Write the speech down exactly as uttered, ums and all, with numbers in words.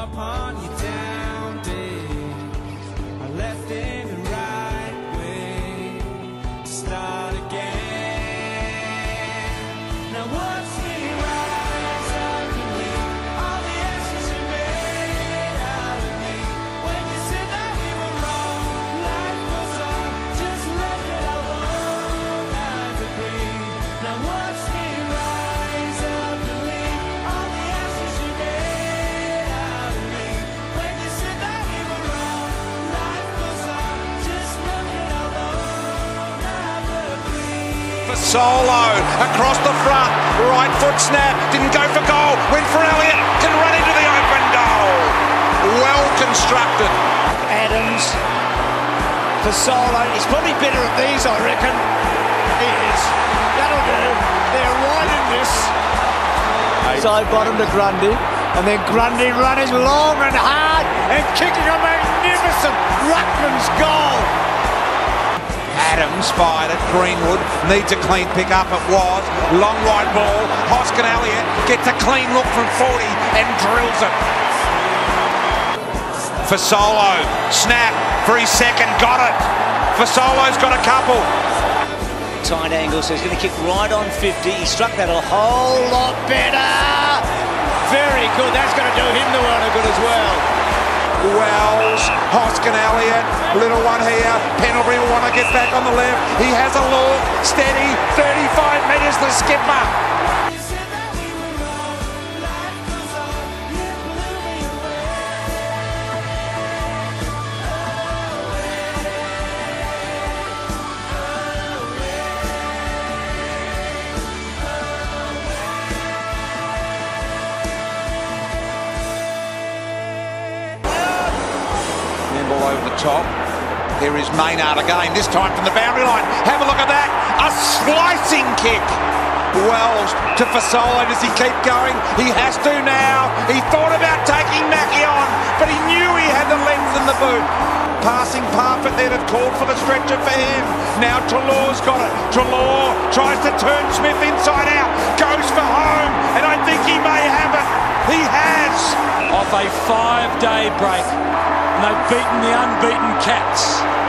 upon your down days. I left in the right way to start again. Now watch me rise up and leave all the ashes you made out of me. When you said that we were wrong, life goes on, just let it alone. I've agreed. Now watch me rise up and leave all the ashes you made out of me. When you said that we were wrong, life goes on, just let it alone. I've agreed. For Solo, across the front, right foot snap, didn't go for goal, went for Elliott, can run into the open goal. Well constructed. Adams for Solo. He's probably better at these, I reckon. He is. That'll do. They're right in this. Side bottom to Grundy. And then Grundy running long and hard and kicking a magnificent Ruckman's goal. Adams fired at Greenwood, needs a clean pick up, it was. Long right ball, Hoskin Elliott gets a clean look from forty and drills it. For Solo, snap for his second, got it. For Solo's got a couple. Tight angle, so he's going to kick right on fifty. He struck that a whole lot better. Very good. That's going to do him the world of good as well. Wells, Hoskin Elliott, little one here. Pendlebury will want to get back on the left. He has a look, steady, thirty-five metres the skipper. You said that we were wrong, life goes on, you blew me Ball over the top. Here is Maynard again, this time from the boundary line. Have a look at that. A slicing kick. Wells to Fasolo. Does he keep going? He has to now. He thought about taking Mackie on, but he knew he had the length in the boot. Passing Parfitt there had called for the stretcher for him. Now Treloar's got it. Treloar tries to turn Smith inside out. Goes for home, and I think he may have it. He has. Off a five-day break. And they've beaten the unbeaten Cats.